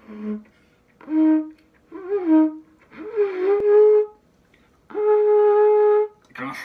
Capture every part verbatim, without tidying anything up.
きます。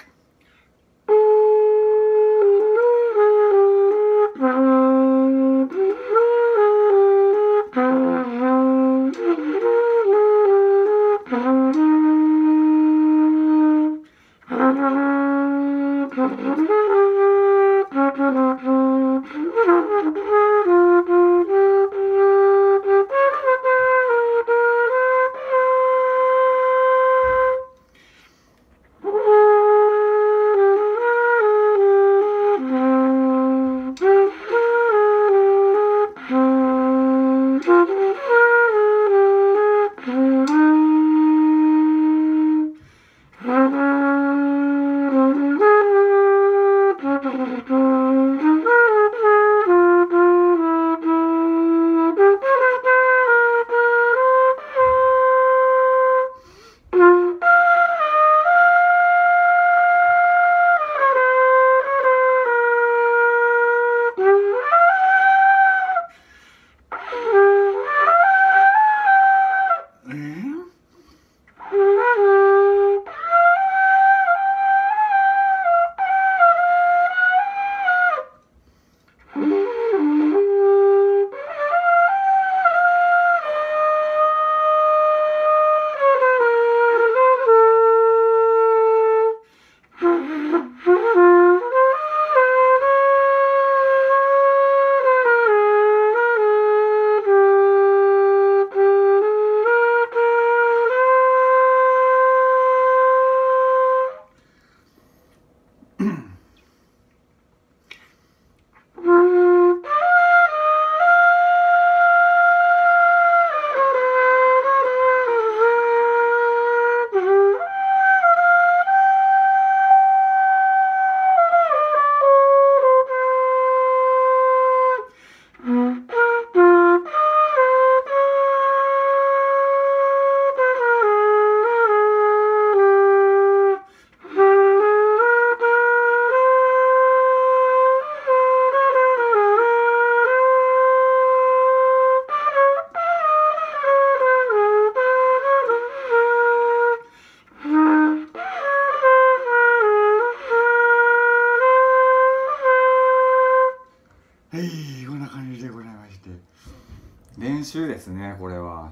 はい、こんな感じでございまして、練習ですね、これは。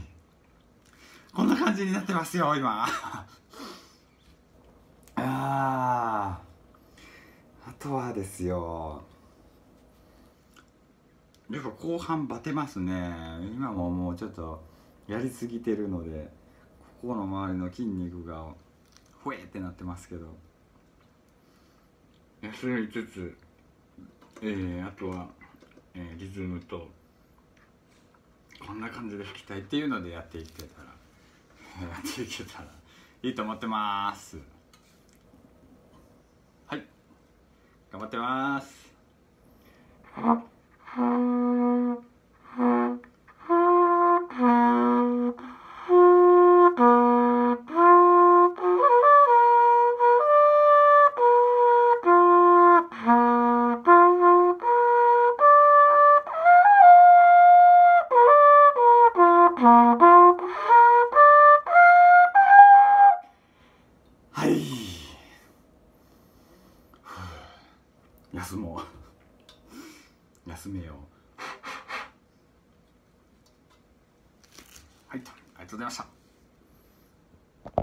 こんな感じになってますよ今。あですよ。やっぱ後半バテますね。今ももうちょっとやりすぎてるので、ここの周りの筋肉がふえってなってますけど、休みつつ、えー、あとは、えー、リズムとこんな感じで吹きたいっていうのでやっていけたらやっていけたらいいと思ってます。はい、頑張ってます。はい、休もう休めよう。はい、ありがとうございました。